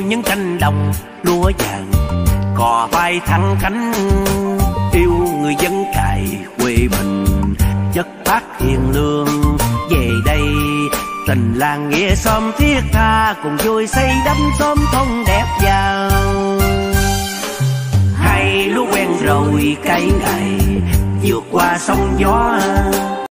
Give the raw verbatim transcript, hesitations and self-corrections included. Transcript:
những cánh đồng lúa vàng, cò bay thẳng cánh yêu người dân cày quê mình, chất phát hiền lương về đây. Tình làng nghĩa xóm thiết tha, cùng vui xây đắp xóm thôn đẹp giàu. Hay lúa quen rồi cây ngày vượt qua sóng gió,